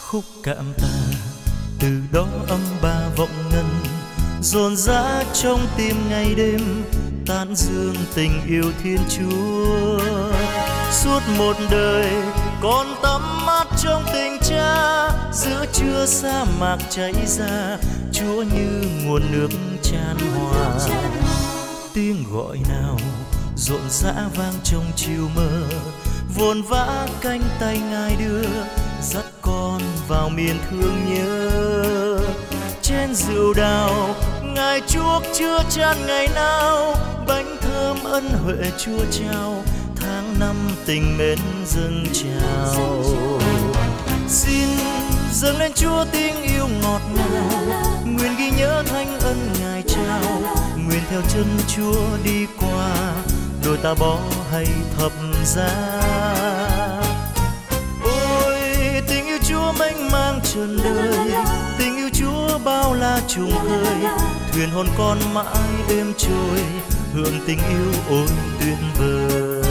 khúc cảm ta từ đó âm ba vọng ngân dồn dã trong tim ngày đêm tán dương tình yêu Thiên Chúa. Suốt một đời con tắm mát trong tình Cha, giữa trưa sa mạc chảy ra Chúa như nguồn nước chan hòa. Tiếng gọi nào rộn rã vang trong chiều mơ, vồn vã cánh tay Ngài đưa dắt con vào miền thương nhớ. Trên rượu đào Ngài chuốc chưa chan ngày nào, bánh thơm ân huệ Chúa trao, tháng năm tình mến dâng trào. Xin dâng lên Chúa tiếng yêu ngọt ngào, nguyện ghi nhớ thánh ân Ngài trao, nguyện theo chân Chúa đi qua, đôi ta bó hay thập giá. Ôi tình yêu Chúa mênh mang trần đời, tình yêu Chúa bao la trùng khơi, thuyền hồn con mãi êm trôi, hưởng tình yêu ôi tuyệt vời.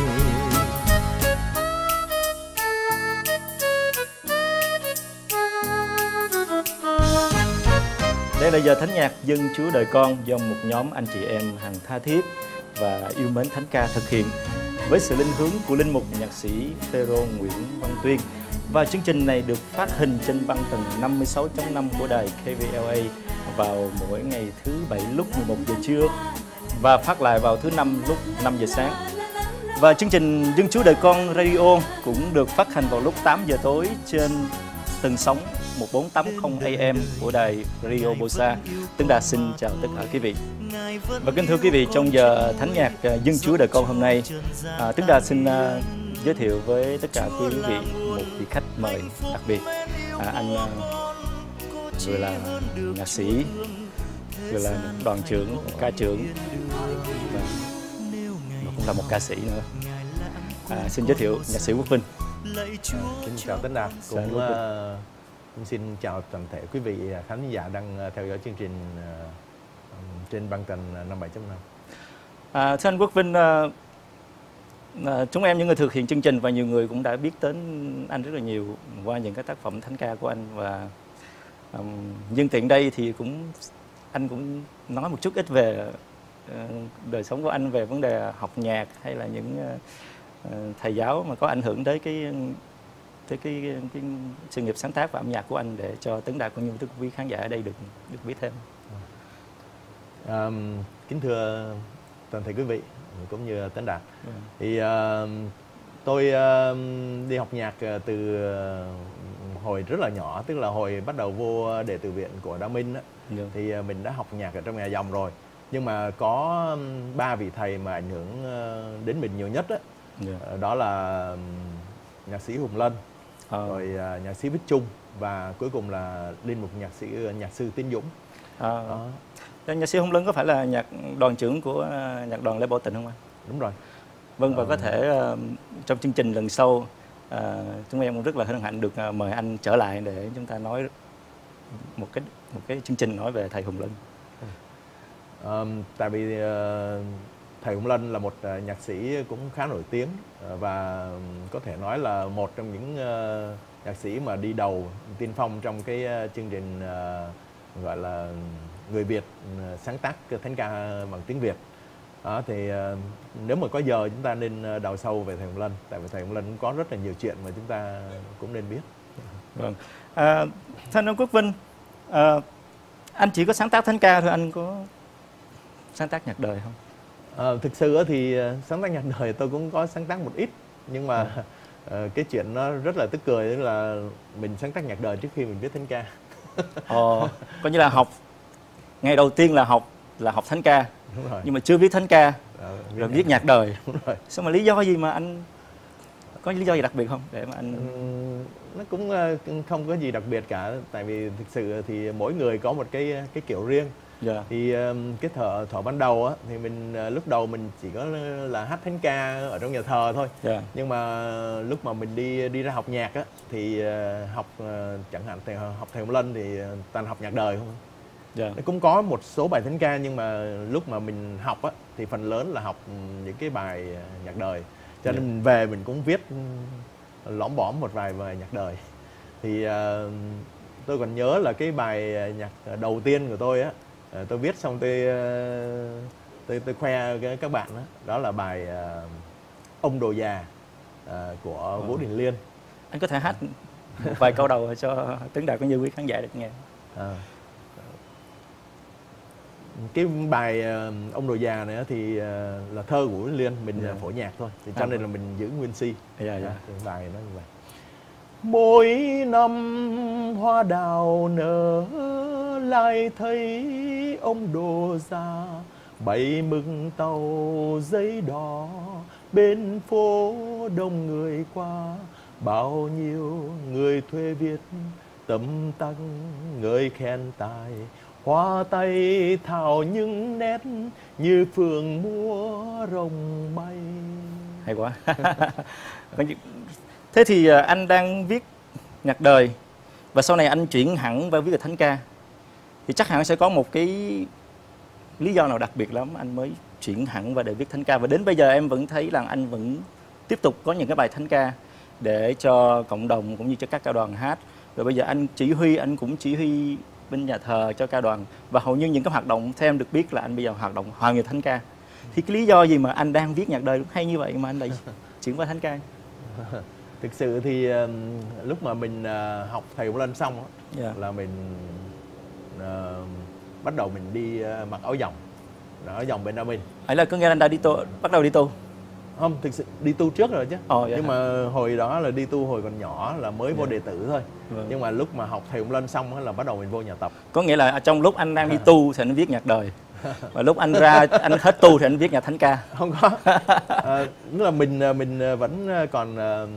Đây là giờ thánh nhạc Dân Chúa Đời Con do một nhóm anh chị em hằng tha thiết và yêu mến thánh ca thực hiện với sự linh hướng của linh mục nhạc sĩ Phêrô Nguyễn Văn Tuyên. Và chương trình này được phát hình trên băng tần 56.5 của đài KVLA vào mỗi ngày thứ Bảy lúc 11 giờ trưa và phát lại vào thứ Năm lúc 5 giờ sáng. Và chương trình Dân Chúa Đời Con Radio cũng được phát hành vào lúc 8 giờ tối trên tần sóng 1480 AM của đài Radio Bosa. Tấn Đạt xin chào tất cả quý vị. Và kính thưa quý vị, trong giờ thánh nhạc Dân Chúa Đời Con hôm nay, Tấn Đạt xin giới thiệu với tất cả quý vị một vị khách mời đặc biệt. Anh vừa là nhạc sĩ, vừa là đoàn trưởng, ca trưởng và cũng là một ca sĩ nữa. Xin giới thiệu nhạc sĩ Quốc Vinh. Xin chào Tấn Đạt, cũng xin chào toàn thể quý vị khán giả đang theo dõi chương trình trên băng tần 57.5. Thưa anh Quốc Vinh, chúng em những người thực hiện chương trình và nhiều người cũng đã biết đến anh rất là nhiều qua những cái tác phẩm thánh ca của anh, và nhân tiện đây thì anh cũng nói một chút ít về đời sống của anh, về vấn đề học nhạc hay là những thầy giáo mà có ảnh hưởng tới cái sự nghiệp sáng tác và âm nhạc của anh, để cho Tấn Đạt cũng như tất cả quý khán giả ở đây được biết thêm. Kính thưa toàn thể quý vị cũng như Tấn Đạt, thì tôi đi học nhạc từ hồi rất là nhỏ, tức là hồi bắt đầu vô đệ tử viện của Đa Minh á, thì mình đã học nhạc ở trong nhà dòng rồi. Nhưng mà có 3 vị thầy mà ảnh hưởng đến mình nhiều nhất á, đó là nhạc sĩ Hùng Lân, rồi nhạc sĩ Viết Trung và cuối cùng là linh mục nhạc sư Tiến Dũng. Nhạc sĩ Hùng Lân có phải là nhạc đoàn trưởng của nhạc đoàn Lễ Bảo Tịnh không anh? Đúng rồi. Vâng, và có thể trong chương trình lần sau chúng em cũng rất là hân hạnh được mời anh trở lại để chúng ta nói một cái chương trình nói về thầy Hùng Lân. Tại vì thầy Hùng Lân là một nhạc sĩ cũng khá nổi tiếng và có thể nói là một trong những nhạc sĩ mà đi đầu tiên phong trong cái chương trình gọi là người Việt sáng tác thánh ca bằng tiếng Việt. Thì nếu mà có giờ chúng ta nên đào sâu về thầy Hùng Lân, tại vì thầy Hùng Lân cũng có rất là nhiều chuyện mà chúng ta cũng nên biết. Vâng. Thưa anh Quốc Vinh, anh chỉ có sáng tác thánh ca thôi, anh có sáng tác nhạc đời không? Thực sự thì sáng tác nhạc đời tôi cũng có sáng tác một ít, nhưng mà cái chuyện nó rất là tức cười, tức là mình sáng tác nhạc đời trước khi mình viết thánh ca. Coi như là học, ngày đầu tiên là học thánh ca, nhưng mà chưa viết thánh ca, rồi viết nhạc đời. Đúng rồi. Sao mà lý do gì mà anh có lý do gì đặc biệt không để mà anh? Nó cũng không có gì đặc biệt cả, tại vì thực sự thì mỗi người có một cái kiểu riêng. Thì cái thuở ban đầu á, thì mình lúc đầu mình chỉ có là hát thánh ca ở trong nhà thờ thôi. Nhưng mà lúc mà mình đi ra học nhạc á, thì học chẳng hạn học thầy Hùng Lân thì toàn học nhạc đời không. Nó cũng có một số bài thánh ca, nhưng mà lúc mà mình học á, thì phần lớn là học những cái bài nhạc đời. Cho nên mình về mình cũng viết lõm bõm một vài bài nhạc đời. Thì tôi còn nhớ là cái bài nhạc đầu tiên của tôi á, tôi viết xong tôi khoe các bạn đó, đó là bài Ông Đồ Già của Vũ Đình Liên. Anh có thể hát một vài câu đầu cho Tấn Đạt cũng như quý khán giả được nghe. Cái bài Ông Đồ Già này thì là thơ của Vũ Đình Liên, mình phổ nhạc thôi, thì cho nên là mình giữ nguyên si. Bài nó như vậy. Mỗi năm hoa đào nở lại thấy ông đồ già bày mừng tàu giấy đỏ, bên phố đông người qua, bao nhiêu người thuê viết tấm tắc người khen tài, hoa tay thảo những nét như phượng múa rồng bay. Hay quá. Thế thì anh đang viết nhạc đời và sau này anh chuyển hẳn vào viết về thánh ca, thì chắc hẳn sẽ có một cái lý do nào đặc biệt lắm anh mới chuyển hẳn vào để viết thánh ca, và đến bây giờ em vẫn thấy là anh vẫn tiếp tục có những cái bài thánh ca để cho cộng đồng cũng như cho các ca đoàn hát. Rồi bây giờ anh cũng chỉ huy bên nhà thờ cho ca đoàn, và hầu như những cái hoạt động theo em được biết là anh bây giờ hoạt động hoàn về thánh ca. Thì cái lý do gì mà anh đang viết nhạc đời hay như vậy mà anh lại chuyển qua thánh ca? Thực sự thì lúc mà mình học thầy Vũ Lân xong là mình bắt đầu mình đi mặc áo dòng, áo dòng bên Nam Minh. Ấy là có nghĩa là anh đã bắt đầu đi tu? Không, thực sự đi tu trước rồi chứ. Nhưng mà hồi đó là đi tu hồi còn nhỏ, là mới vô đệ tử thôi. Nhưng mà lúc mà học thầy Vũ Lân xong là bắt đầu mình vô nhà tập. Có nghĩa là trong lúc anh đang đi tu thì anh viết nhạc đời, và lúc anh hết tu thì anh viết nhạc thánh ca? Không có. Tức là mình vẫn còn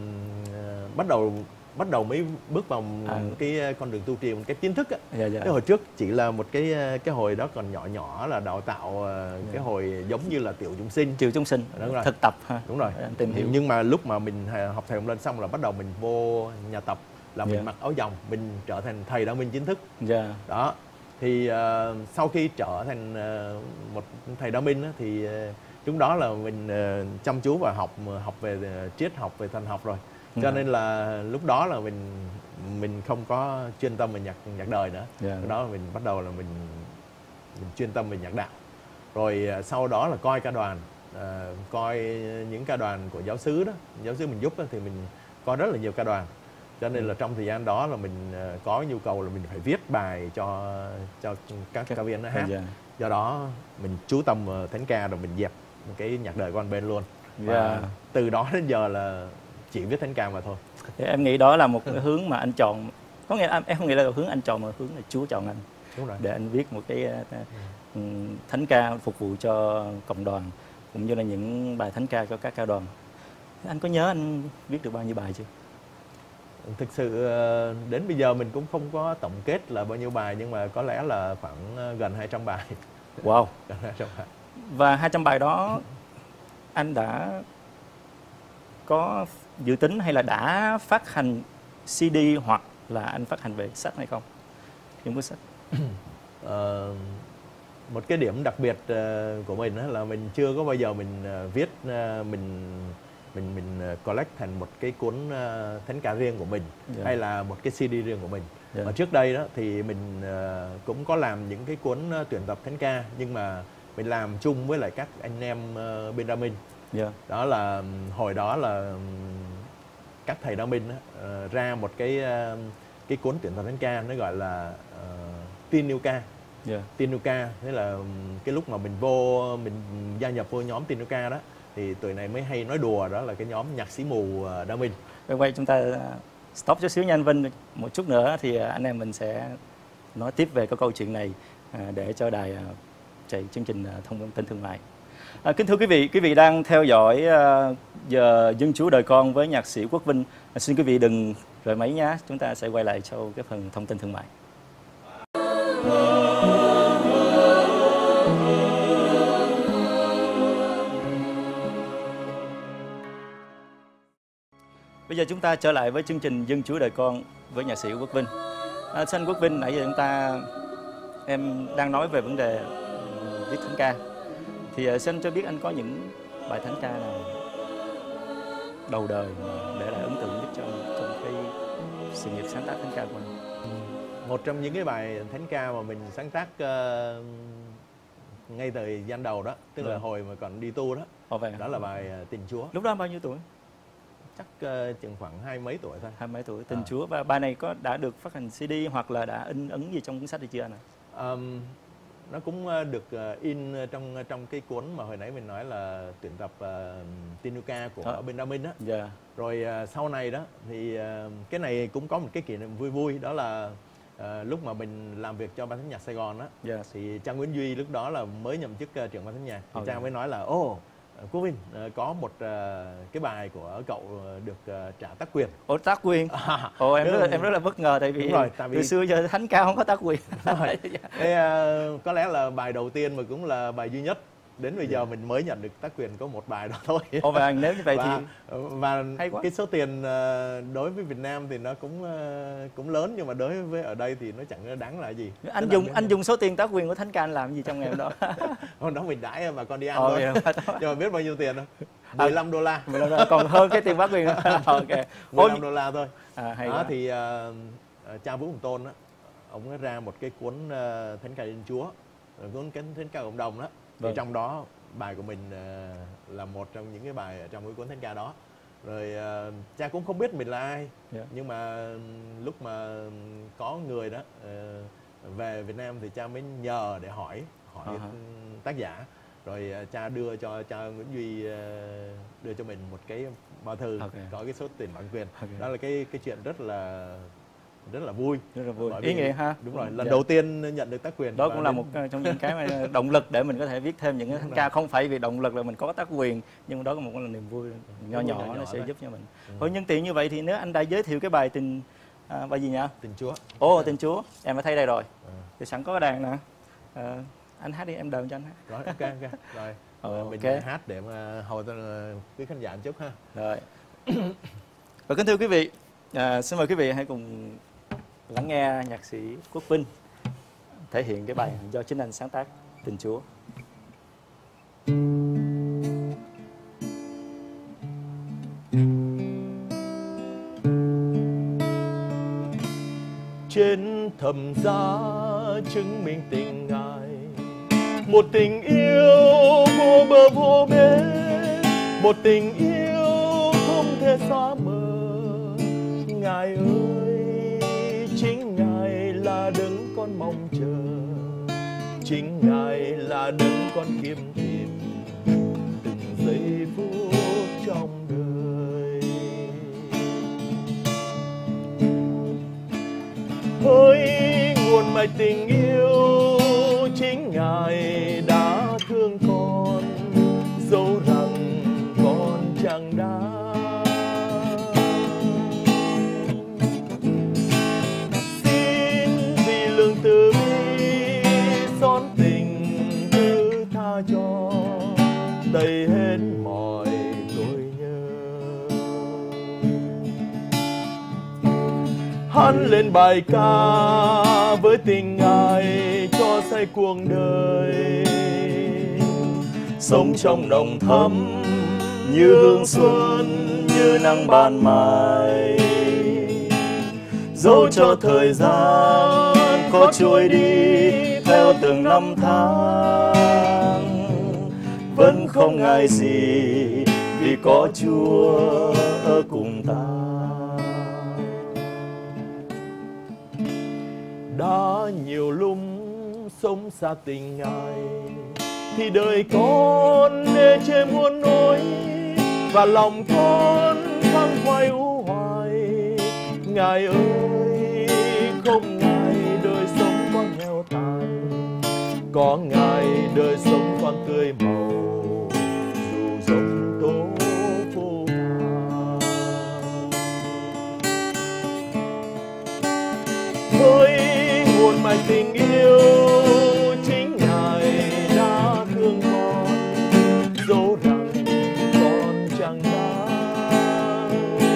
bắt đầu mới bước vào cái con đường tu trì một cách chính thức á. Cái hồi trước chỉ là một cái hồi đó còn nhỏ là đào tạo cái hồi giống như là tiểu chúng sinh, đúng rồi, thực tập ha. Đúng rồi, tìm hiểu. Nhưng mà lúc mà mình học thầy Hồng lên xong là bắt đầu mình vô nhà tập, là mình mặc áo dòng, mình trở thành thầy đạo minh chính thức. Đó thì sau khi trở thành một thầy đạo minh thì chúng đó là mình chăm chú và học về triết học, về thần học rồi. Cho nên là lúc đó là mình không có chuyên tâm về nhạc đời nữa. Lúc đó là mình bắt đầu là mình chuyên tâm về nhạc đạo. Rồi sau đó là coi ca đoàn, coi những ca đoàn của giáo xứ đó, giáo xứ mình giúp đó, thì mình coi rất là nhiều ca đoàn. Cho nên là trong thời gian đó là mình có nhu cầu là mình phải viết bài cho các ca viên nó hát. Do đó mình chú tâm vào thánh ca, rồi mình dẹp cái nhạc đời con bên luôn. Và từ đó đến giờ là chỉ viết thánh ca mà thôi. Thì em nghĩ đó là một cái hướng mà anh chọn. Có nghĩa em không nghĩ là hướng anh chọn, mà hướng là Chúa chọn anh. Đúng rồi. Để anh viết một cái thánh ca phục vụ cho cộng đoàn, cũng như là những bài thánh ca cho các ca đoàn. Anh có nhớ anh viết được bao nhiêu bài chưa? Thực sự đến bây giờ mình cũng không có tổng kết là bao nhiêu bài, nhưng mà có lẽ là khoảng gần 200 bài. Wow. Gần 200 bài. Và 200 bài đó anh đã có dự tính hay là đã phát hành CD hoặc là anh phát hành về sách hay không? Những cuốn sách. Một cái điểm đặc biệt của mình là mình chưa có bao giờ mình viết, mình collect thành một cái cuốn thánh ca riêng của mình, hay là một cái CD riêng của mình. Và trước đây đó thì mình cũng có làm những cái cuốn tuyển tập thánh ca, nhưng mà mình làm chung với lại các anh em bên Đa Minh. Đó là hồi đó là các thầy Đa Minh ra một cái cuốn tuyển tập thánh ca, nó gọi là Tin Yêu Ca. Tin Yêu Ca, thế là cái lúc mà mình gia nhập vô nhóm Tin Yêu Ca đó, thì tụi này mới hay nói đùa đó là cái nhóm nhạc sĩ mù Đa Minh. Quay chúng ta stop chút xíu nha anh Vinh, một chút nữa thì anh em mình sẽ nói tiếp về cái câu chuyện này để cho đài chạy chương trình thông tin thương mại. Kính thưa quý vị đang theo dõi giờ Dân Chúa Đời Con với nhạc sĩ Quốc Vinh. Xin quý vị đừng rời máy nhé, chúng ta sẽ quay lại sau cái phần thông tin thương mại. Bây giờ chúng ta trở lại với chương trình Dân Chúa Đời Con với nhạc sĩ Quốc Vinh. Xin Quốc Vinh, nãy giờ em đang nói về vấn đề viết thánh ca. Thì xin cho biết anh có những bài thánh ca nào đầu đời mà để lại ấn tượng nhất cho trong cái sự nghiệp sáng tác thánh ca của mình? Một trong những cái bài thánh ca mà mình sáng tác ngay thời gian đầu đó, tức là hồi mà còn đi tu đó, đó là bài Tình Chúa. Lúc đó bao nhiêu tuổi? Chắc chừng khoảng 20 mấy tuổi thôi. 20 mấy tuổi. Tình Chúa. Và bài này đã được phát hành CD hoặc là đã in ấn gì trong cuốn sách hay chưa anh ạ? Nó cũng được in trong cái cuốn mà hồi nãy mình nói là tuyển tập Tinuca của Benjamin đó. Yeah. Rồi sau này đó thì cái này cũng có một cái kỷ niệm vui vui, đó là lúc mà mình làm việc cho Ban Thánh nhạc Sài Gòn đó, thì Cha Nguyễn Duy lúc đó là mới nhậm chức trưởng Ban Thánh nhạc, thì Cha mới nói là Quốc Vinh, có một cái bài của cậu được trả tác quyền. Tác quyền? Em rất là bất ngờ, tại vì từ xưa giờ thánh ca không có tác quyền. Thế, có lẽ là bài đầu tiên mà cũng là bài duy nhất đến bây giờ mình mới nhận được tác quyền có một bài đó thôi. Và nếu như vậy thì hay quá. Cái số tiền đối với Việt Nam thì nó cũng lớn, nhưng mà đối với ở đây thì nó chẳng đáng là gì. Anh dùng số tiền tác quyền của thánh ca anh làm gì trong ngày hôm đó? Hôm đó mình đãi mà con đi ăn thôi. Nhưng mà biết bao nhiêu tiền không? 15 đô la. Còn hơn cái tiền tác quyền nữa. 15 đô la thôi. Hay đó quá. Thì cha Vũ Hồng Tôn đó, ông ra một cái cuốn Thánh ca Thiên Chúa, cuốn Thánh ca cộng đồng đó. Thì trong đó bài của mình là một trong những cái bài ở trong cái cuốn thánh ca đó. Rồi cha cũng không biết mình là ai, nhưng mà lúc mà có người đó về Việt Nam thì cha mới nhờ để hỏi tác giả. Rồi cha đưa cho cha Nguyễn Duy đưa cho mình một cái bao thư có cái số tiền bản quyền. Đó là cái chuyện rất là vui, ý nghĩa ha. Đúng rồi, lần đầu tiên nhận được tác quyền. Đó cũng là một trong những cái mà động lực để mình có thể viết thêm những cái thánh ca, không phải vì động lực là mình có tác quyền, nhưng đó cũng là niềm vui nhỏ nó sẽ giúp cho mình. Thôi nhân tiện như vậy thì nếu anh đã giới thiệu cái bài bài gì nhỉ? Tình Chúa. Tình Chúa, em đã thấy đây rồi. Thì sẵn có cái đàn nè. Anh hát đi, em đờn cho anh hát. Rồi, ok. Rồi. Mình hát để mà hầu quý khán giả một chút ha. Rồi. Và kính thưa quý vị, xin mời quý vị hãy cùng lắng nghe nhạc sĩ Quốc Vinh thể hiện cái bài do chính anh sáng tác, Tình Chúa. Trên thập giá chứng minh tình Ngài, một tình yêu vô bờ vô bến, một tình yêu không thể xóa mờ. Ngài ơi, chính Ngài là đấng con mong chờ, chính Ngài là đấng con kiếm tìm từng giây phút trong đời. Hỡi nguồn mạch tình yêu, chính Ngài đã thương con, dẫu rằng con chẳng đáng. Xin vì lượng từ bi xót tình thứ tha cho, đầy hết mọi tội nhơ. Hát lên bài ca với tình Ngài cho say cuộc đời, sống trong nồng thắm như hương xuân, như nắng ban mai. Dẫu cho thời gian có trôi đi theo từng năm tháng, vẫn không ngại gì vì có Chúa ở cùng ta. Đã nhiều lúc sống xa tình Ngài, thì đời con ê chê muôn nỗi, và lòng con vắng khoái u hoài. Ngài ơi, không Ngài đời sống con nghèo tàn, có Ngài đời sống con tươi màu, dù giống tố phù vàng. Hỡi nguồn mạch tình yêu, chính Ngài đã thương con, dẫu rằng con chẳng đáng.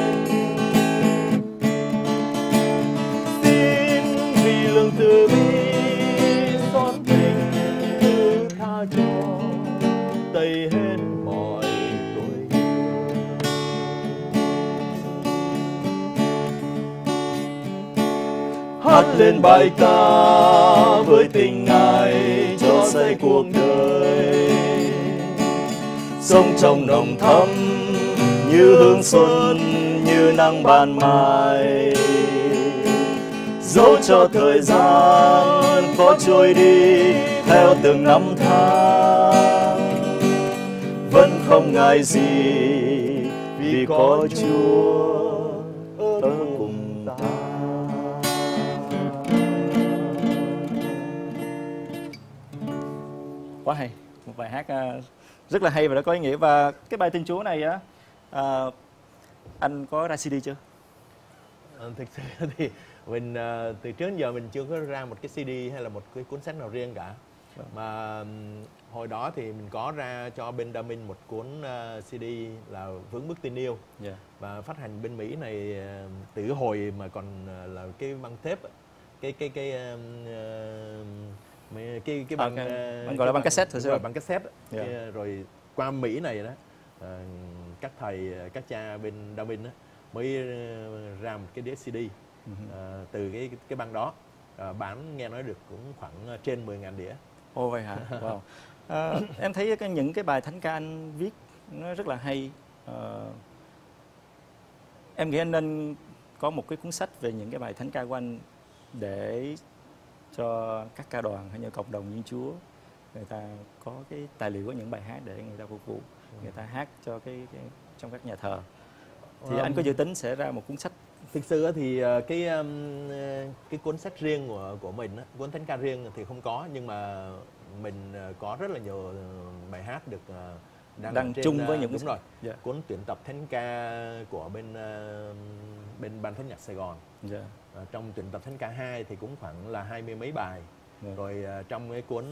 Xin vì lượng từ bi xót tình thứ tha cho, tẩy hết mọi tội. hát lên bài ca với tình Ngài cho xây cuộc đời. Sống trong nồng thắm như hương xuân, như nắng ban mai, dẫu cho thời gian có trôi đi theo từng năm tháng, vẫn không ngại gì vì có Chúa ở cùng ta. Quá hay, một bài hát rất là hay và đã có ý nghĩa. Và cái bài Tin Chúa này á, anh có ra CD chưa? Thực sự thì mình từ trước đến giờ mình chưa có ra một cái CD hay là một cái cuốn sách nào riêng cả. Mà hồi đó thì mình có ra cho bên Đa Minh một cuốn CD là Vững Bước Tin Yêu. Và phát hành bên Mỹ này từ hồi mà còn là cái băng thép, cái băng gọi là băng cassette thôi, rồi băng cassette. Rồi qua Mỹ này đó, các thầy, các cha bên Đa Minh mới ra một cái đĩa CD từ cái băng đó, bán nghe nói được cũng khoảng trên 10.000 đĩa. Ồ vậy hả? Wow. Em thấy những cái bài thánh ca anh viết nó rất là hay. Em nghĩ anh nên có một cái cuốn sách về những cái bài thánh ca của anh để cho các ca đoàn hay như cộng đồng Thiên Chúa người ta có cái tài liệu của những bài hát để người ta phục vụ, người ta hát cho cái trong các nhà thờ. Thì anh có dự tính sẽ ra một cuốn sách? Thực sự thì cái cuốn sách riêng của mình, cuốn thánh ca riêng thì không có, nhưng mà mình có rất là nhiều bài hát được đăng chung với những đúng rồi. Cuốn tuyển tập thánh ca của bên Ban Thánh nhạc Sài Gòn. Trong tuyển tập thánh ca 2 thì cũng khoảng là 20 mấy bài. Rồi trong cái cuốn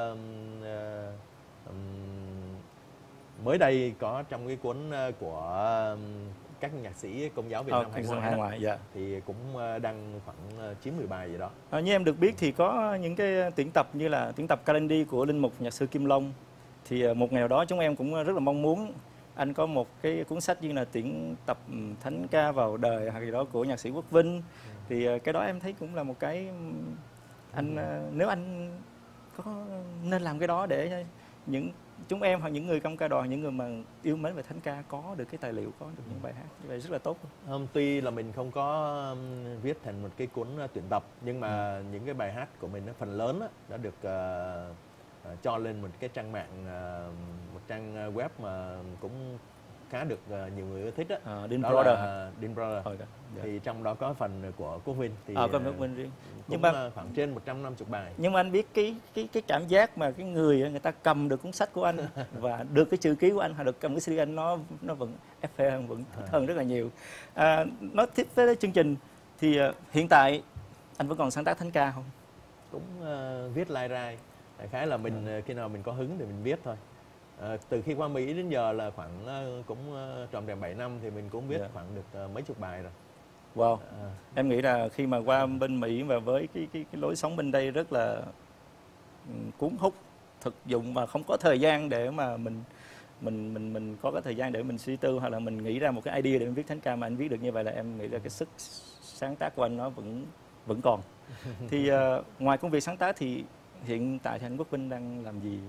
mới đây có trong cái cuốn của các nhạc sĩ Công giáo Việt Nam hải ngoại thì cũng đăng khoảng 90 bài gì đó. Như em được biết thì có những cái tuyển tập như là tuyển tập Calendly của linh mục nhạc sư Kim Long. Thì một ngày nào đó chúng em cũng rất là mong muốn anh có một cái cuốn sách như là tuyển tập thánh ca vào đời hoặc gì đó của nhạc sĩ Quốc Vinh. Thì cái đó em thấy cũng là một cái anh nếu anh có nên làm cái đó để những chúng em hoặc những người trong ca đoàn, những người mà yêu mến về thánh ca có được cái tài liệu, có được những bài hát như vậy rất là tốt. Tuy là mình không có viết thành một cái cuốn tuyển tập, nhưng mà những cái bài hát của mình phần lớn đã được cho lên một cái trang mạng, một trang web mà cũng khá được nhiều người ưa thích đó. Dean đó Brother. là Dean Brother. Thì trong đó có phần của Quốc Vinh thì có Quốc Vinh riêng. Nhưng mà khoảng trên 150 bài. Nhưng mà anh biết cái cảm giác mà cái người ta cầm được cuốn sách của anh và được cái chữ ký của anh hoặc được cầm cái CD anh, nó vẫn FP hơn, vẫn thích hơn rất là nhiều. Nói tiếp với chương trình thì hiện tại anh vẫn còn sáng tác thánh ca không? Cũng viết lai rai. Đại khái là mình khi nào mình có hứng thì mình viết thôi. Từ khi qua Mỹ đến giờ là khoảng cũng tròn trèm 7 năm thì mình cũng viết khoảng được mấy chục bài rồi. Wow. Em nghĩ là khi mà qua bên Mỹ và với cái lối sống bên đây rất là cuốn hút, thực dụng mà không có thời gian để mà mình có cái thời gian để mình suy tư hoặc là mình nghĩ ra một cái idea để mình viết thánh ca, mà anh viết được như vậy là em nghĩ là cái sức sáng tác của anh nó vẫn còn. Thì ngoài công việc sáng tác thì hiện tại thì anh Quốc Vinh đang làm gì?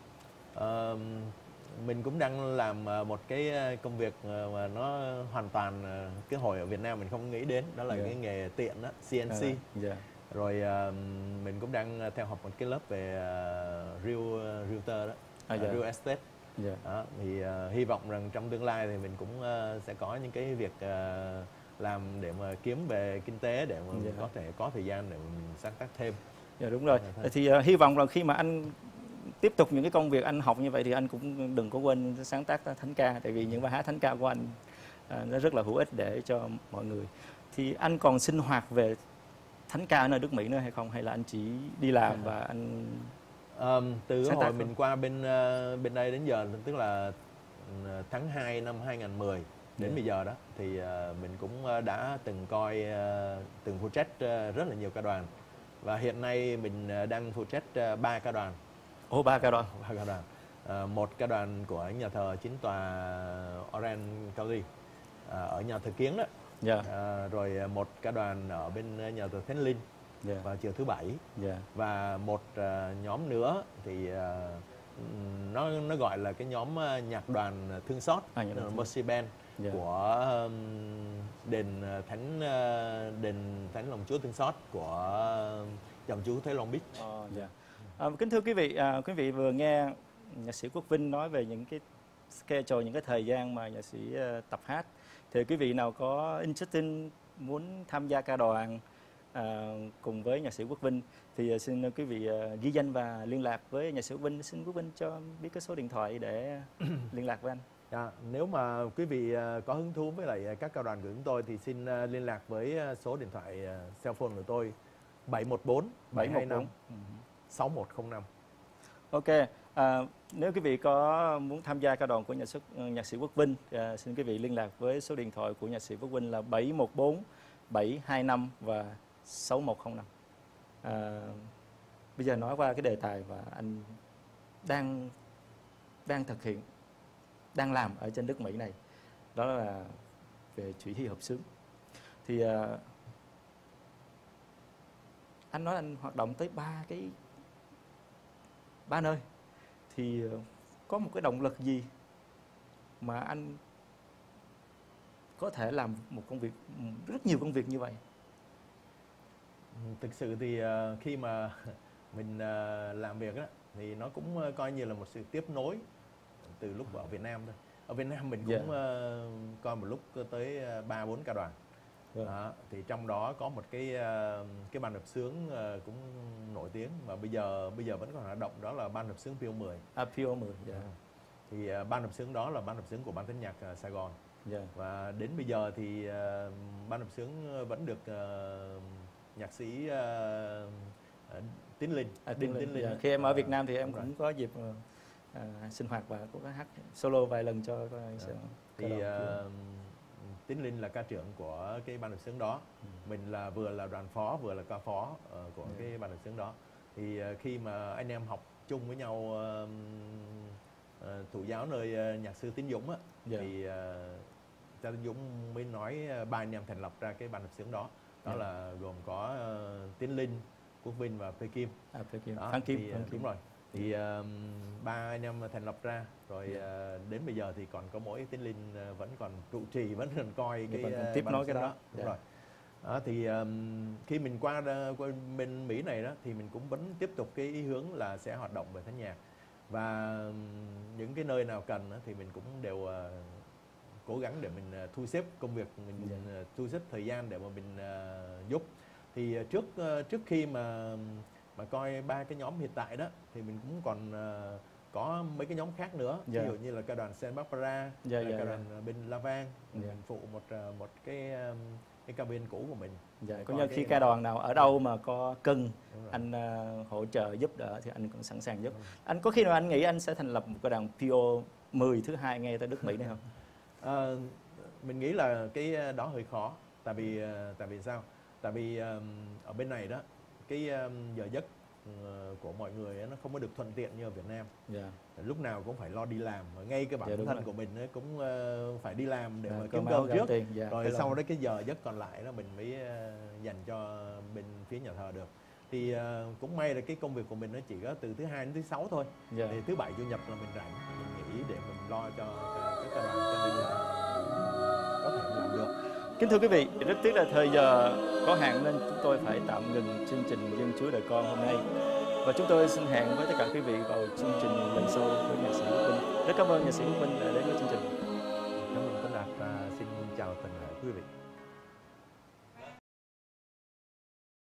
Mình cũng đang làm một cái công việc mà nó hoàn toàn cái hồi ở Việt Nam mình không nghĩ đến, đó là cái nghề tiện đó, CNC. Rồi mình cũng đang theo học một cái lớp về realtor đó, real estate. Đó, thì hy vọng rằng trong tương lai thì mình cũng sẽ có những cái việc làm để mà kiếm về kinh tế để mà mình có thể có thời gian để mình sáng tác thêm. Đúng rồi. Thì hy vọng là khi mà anh tiếp tục những cái công việc anh học như vậy thì anh cũng đừng có quên sáng tác thánh ca, tại vì những bài hát thánh ca của anh nó rất là hữu ích để cho mọi người. Thì anh còn sinh hoạt về thánh ca ở nơi nước Mỹ nữa hay không, hay là anh chỉ đi làm và anh từ hồi mình qua bên đây đến giờ, tức là tháng 2 năm 2010 đến bây giờ đó, thì mình cũng đã từng từng phụ trách rất là nhiều ca đoàn, và hiện nay mình đang phụ trách 3 ca đoàn. 3 ca đoàn. 3 ca đoàn. Một ca đoàn của nhà thờ 9 tòa Orange County ở nhà thờ Kiến đó. Dạ. Rồi một ca đoàn ở bên nhà thờ Thánh Linh Dạ. vào chiều thứ Bảy. Dạ. Và một nhóm nữa thì nó gọi là cái nhóm nhạc đoàn thương xót, Mercy Band, Dạ. của đền Thánh Lòng Chúa Thương Xót của dòng chú Thế Long Beach. Dạ. Kính thưa quý vị vừa nghe nhạc sĩ Quốc Vinh nói về những cái schedule, những cái thời gian mà nhạc sĩ tập hát. Thì quý vị nào có interesting muốn tham gia ca đoàn cùng với nhạc sĩ Quốc Vinh thì xin quý vị ghi danh và liên lạc với nhạc sĩ Quốc Vinh. Xin Quốc Vinh cho biết cái số điện thoại để liên lạc với anh. Nếu mà quý vị có hứng thú với lại các ca đoàn của chúng tôi thì xin liên lạc với số điện thoại cell phone của tôi 714 725 6105. Ok, nếu quý vị có muốn tham gia ca đoàn của nhạc sĩ Quốc Vinh, xin quý vị liên lạc với số điện thoại của nhạc sĩ Quốc Vinh là 714 725 và 6105. Bây giờ nói qua cái đề tài và anh đang thực hiện, đang làm ở trên đất Mỹ này, đó là về thủy hy hợp xướng. Thì anh nói anh hoạt động tới ba nơi, thì có một cái động lực gì mà anh có thể làm một công việc, rất nhiều công việc như vậy? Thực sự thì khi mà mình làm việc đó, thì nó cũng coi như là một sự tiếp nối từ lúc ở Việt Nam thôi. Ở Việt Nam mình cũng coi một lúc tới 3-4 ca đoàn. Thì trong đó có một cái ban hợp xướng cũng nổi tiếng mà bây giờ vẫn còn hoạt động, đó là ban hợp xướng PO10. PO10. Thì ban hợp xướng đó là ban hợp xướng của Ban Thanh nhạc Sài Gòn. Và đến bây giờ thì ban hợp xướng vẫn được nhạc sĩ Tiến Linh. Tiến Linh. Khi em ở Việt Nam thì em cũng có dịp sinh hoạt và cũng có hát solo vài lần cho thì Tiến Linh là ca trưởng của cái ban hợp xướng đó. Mình là vừa là đoàn phó vừa là ca phó của cái ban hợp xướng đó. Thì khi mà anh em học chung với nhau thụ giáo nơi nhạc sư Tín Dũng á, thì cha Tín Dũng mới nói ba anh em thành lập ra cái ban hợp xướng đó. Đó là gồm có Tiến Linh, Quốc Vinh và Phê Kim. Phan Kim. Đúng rồi. Thì ba anh em thành lập ra rồi đến bây giờ thì còn có mỗi Tiến Linh vẫn còn trụ trì, vẫn còn coi cái tiếp nối cái đó. Đúng rồi. Thì khi mình qua bên Mỹ này đó thì mình cũng vẫn tiếp tục cái ý hướng là sẽ hoạt động về thanh nhạc, và những cái nơi nào cần thì mình cũng đều cố gắng để mình thu xếp công việc, mình thu xếp thời gian để mà mình giúp. Thì trước khi mà coi ba cái nhóm hiện tại đó thì mình cũng còn có mấy cái nhóm khác nữa, ví dụ như là ca đoàn Saint Barbara, ca đoàn bên La Vang, mình phụ một cái cabin cũ của mình. Có như khi ca đoàn nào ở đâu mà có cần anh hỗ trợ giúp đỡ thì anh cũng sẵn sàng giúp. Anh có khi nào anh nghĩ anh sẽ thành lập một ca đoàn PO10 thứ hai ngay tại đất Mỹ này không? Mình nghĩ là cái đó hơi khó. Tại vì sao? Tại vì ở bên này đó cái giờ giấc của mọi người nó không có được thuận tiện như ở Việt Nam. Lúc nào cũng phải lo đi làm, ngay cái bản thân của mình cũng phải đi làm để mà kiếm cơm trước, rồi sau đó cái giờ giấc còn lại đó mình mới dành cho bên phía nhà thờ được. Thì cũng may là cái công việc của mình nó chỉ có từ thứ hai đến thứ sáu thôi. Thì thứ bảy chủ nhật là mình rảnh, mình nghỉ để mình lo cho cái ca đoàn, cho nên là có thể làm được. Kính thưa quý vị, rất tiếc là thời giờ có hạn nên chúng tôi phải tạm ngừng chương trình Dân Chúa Đời Con hôm nay. Và chúng tôi xin hẹn với tất cả quý vị vào chương trình lần sau với nhạc sĩ Quốc Vinh. Rất cảm ơn nhạc sĩ Quốc Vinh đã đến với chương trình. Cảm ơn Tấn Đạt, xin chào tất cả quý vị.